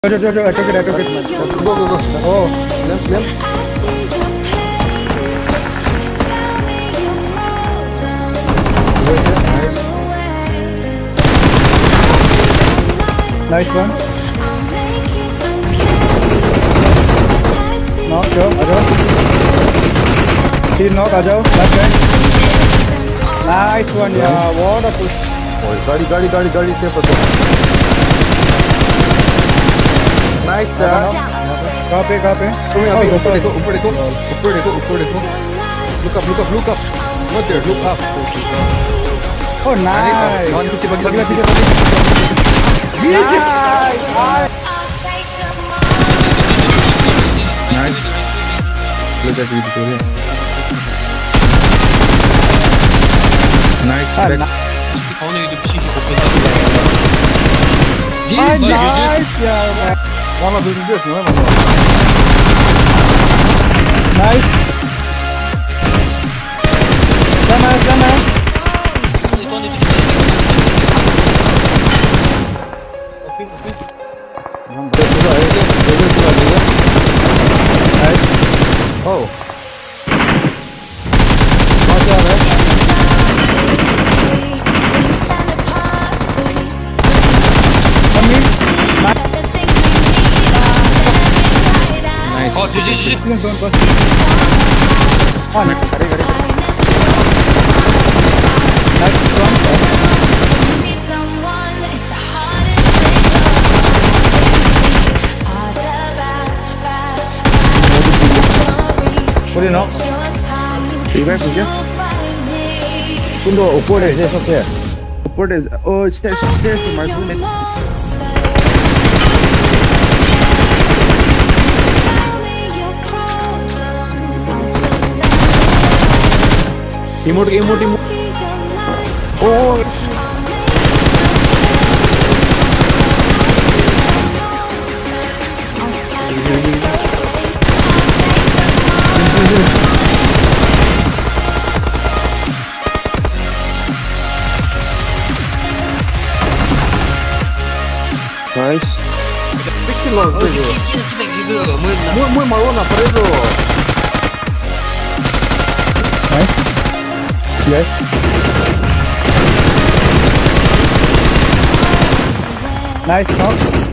I took it. Go. Oh, Left. nice one. Knock, Team knock, left hand. Nice one, yeah. What a push. गाड़ी से Nice job. कहाँ पे? ऊपर देखो. Look up. Not there. Look up. Oh, nice. पीछे. Nice. Look at Victoria. Nice. Nice, yeah. Vamos a ver this, no? Nice. Come on. Nice. Oh. Oh, GG. Oh, nice. Put it up. Revive मुझे. कुंडो ऊपर है सबसे. ऊपर है. Oh, stairs to my room. Emote. Oh. Nice. Muy marrona por eso. Nice. Yes. Nice knock.